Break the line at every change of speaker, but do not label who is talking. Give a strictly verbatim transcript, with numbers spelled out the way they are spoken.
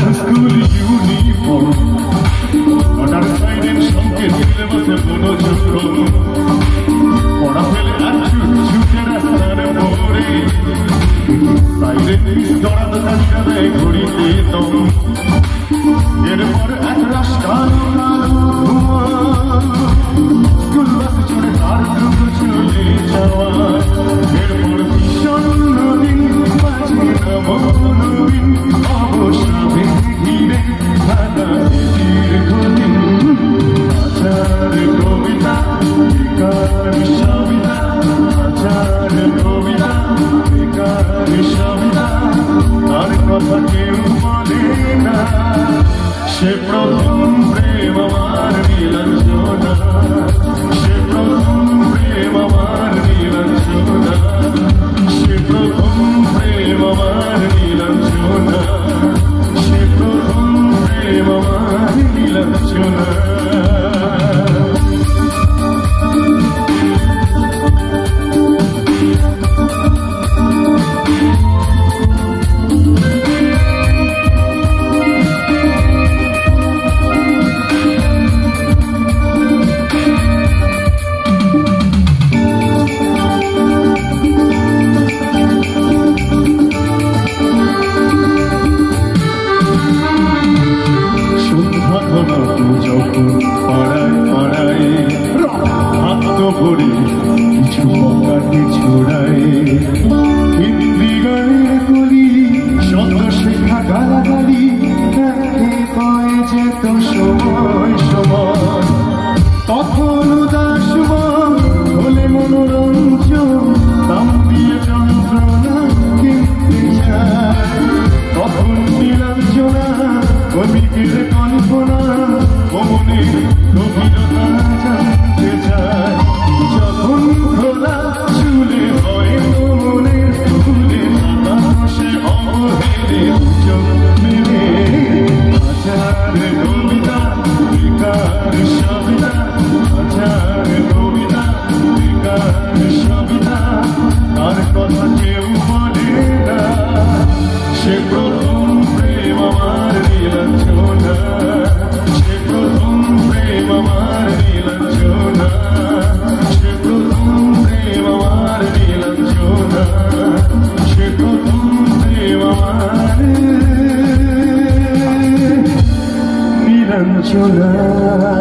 school uniform ওটার সাইডের সঙ্গে দিলে বসে মনোযোগ পড়া ফেলে আর ছুটে রাস্তার পরে সাইডে দৌড়াতে থাকা দেয় ঘড়িতে দম এরপর এক রাস্তার স্কুল বাস চড়ে তার দ্রুত চলে যাওয়া এরপর ভীষণ নদীন মাঝে নবীন অবসাবে ঘিরে থাকা দীর্ঘদিন আচার কবিতা বেকার সবিতা আচার কবিতা বেকার সবিতা তার কথা কেউ বলে না সে প্রথম প্রেম আমার নীলাঞ্জনা সে প্রথম প্রেম আমার নীলাঞ্জনা সে প্রথম প্রেম আমার নীলাঞ্জনা সে প্রথম প্রেম আমার নীলাঞ্জনা যখন পাড়ায় পাড়ায় হাত ভরে কিছু পকাটে ছোড়ায় হিন্দি গানের কলি শত শেখা গালাগালি কয়ে যেত সময় সময় তখন উদাস হলে মনোরঞ্জন দাম দিয়ে যন্ত্রণা কিনতে যায় তখন নীলাঞ্জনা কবিদের কল্পনা মনে গভীরতা জানতে চায় যখন খোলা চুলে হয় মনের ফুলে পাতা বসে অবহেলে চোখ মেলে আচার কবিতা বেকার সবিতা আচার কবিতা বেকার সবিতা তার কথা কেউ বলে না সে প্রথম প্রেম আমার নীলাঞ্জনা সে প্রথম প্রেম আমার নীলাঞ্জনা সে প্রথম প্রেম আমার নীলাঞ্জনা সে প্রথম প্রেম আমার নীলাঞ্জনা